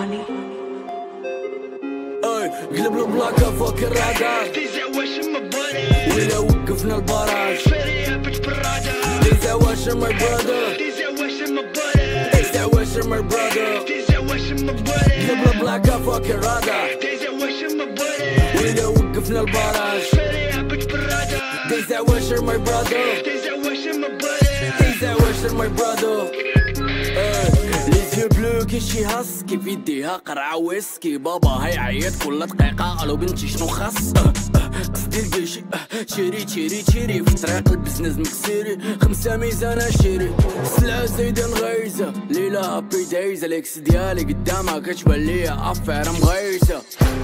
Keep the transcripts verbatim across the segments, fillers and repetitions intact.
هاني. اي قلب البلاكة فوق الرادار ولا وقفنا البراج These are watching my brother These are watching my brother قلب البلاكة فوق الرادار ولا وقفنا البراج These are watching my brother These are watching my brother ليزيو بلو كي شي هاسكي في يديها قرعة ويسكي بابا هيعيط كل دقيقة قالو بنتي شنو خاص قصدي القيشي تشيري تشيري تشيري في طريق البزنس مكسيري خمسة ميزانة شيري سلعة زايدة نغيزة ليلة هابي دايز الاكس ديالي قدامها كتبان ليا افير مغيسة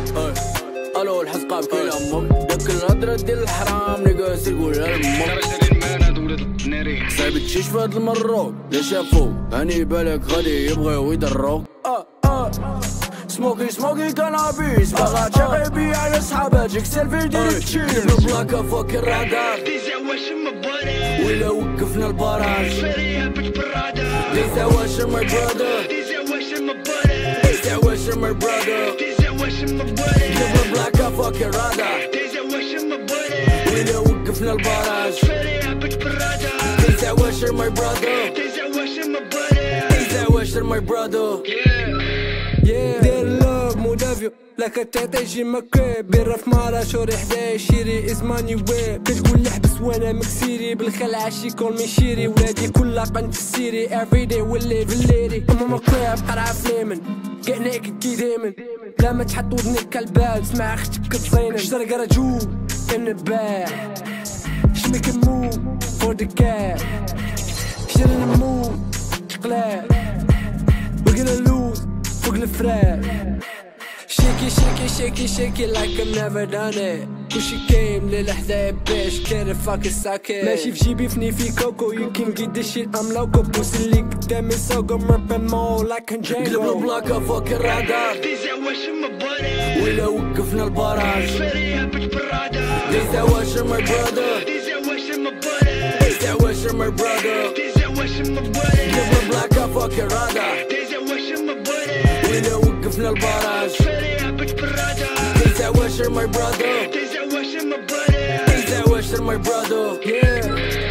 الو الحزقة بكي لامك داك الهضرة ديال الحرام نقاس يقولها لامك صعيب تشيش فهاد المروك لا شافو هاني بالك غادي يبغيو يضروك اه اه سموكي سموكي كانابيس باغا تغيبي على صحاباتك سيلفي ديري تشيز البلاكة فوق الرادار ولا وقفنا البراج These are watching my brother These are watching my brother قلب البلاكة فوق الرادار ولا وقفنا البراج These are watching my brother These are watching my brother Yeah دير لوب مودافيو لك تعطي جي مكيب بيرف مارا شوري حدايا شيري اسماني ويب كتقول لحبس وانا مكسيري بالخلعة شي كول مي شيري ولادي كلها قنت في السيري افريداي والليل في الليري اما مكيب قرعة فليمن قعناك كي دايمن بلا ما تحط ودنك كالباب سمع اختك كتصينن شترك رجو كنباع شمك مو فور ذا كاب شتر نمو تقلاب وقنا لوز فوق الفراق شيكي شيكي شيكي شيكي like I've never done it وشي كايم للحدايب باش كان فاك الساكي ماشي في جيبي فني في كوكو you can get this shit I'm loco بوس اللي قدامي سوقو مربن مو like Conjango قلب البلاكة فوق الرادار ولا وقفنا البراج These are watching my brother These are watching my brother قلب البلاكة فوق الرادار ولا وقفنا البراج These are watching my brother These are watching my brother Yeah